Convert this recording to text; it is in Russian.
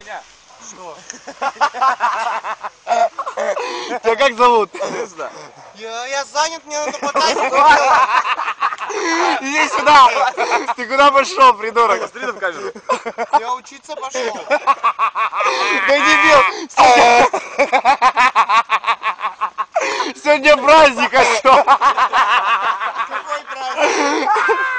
Меня. Что? Тебя как зовут? Я занят, мне надо потратить. Иди сюда! Ты куда пошел, придурок? Смотри на камеру. Я учиться пошел. Да дебил! Сегодня праздник, а что? Какой праздник?